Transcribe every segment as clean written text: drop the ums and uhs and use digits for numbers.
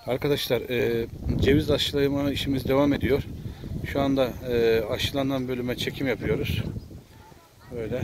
Arkadaşlar ceviz aşılama işimiz devam ediyor. Şu anda aşılanan bölüme çekim yapıyoruz. Böyle.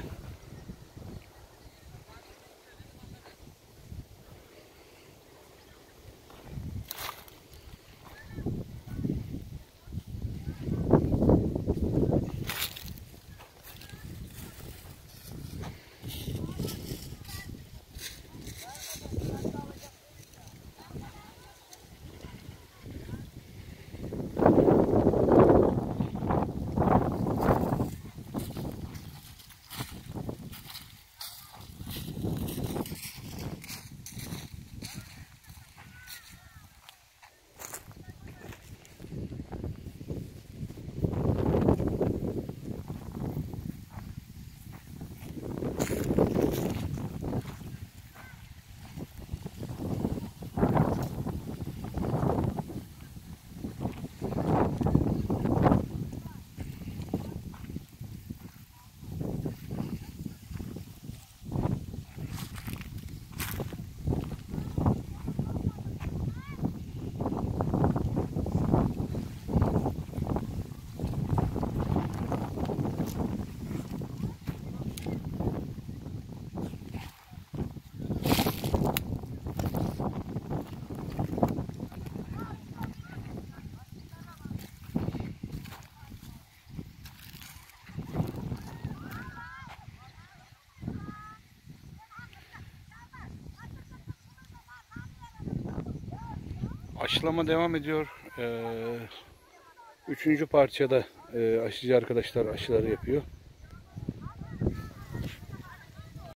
Aşılama devam ediyor. Üçüncü parçada aşıcı arkadaşlar aşıları yapıyor.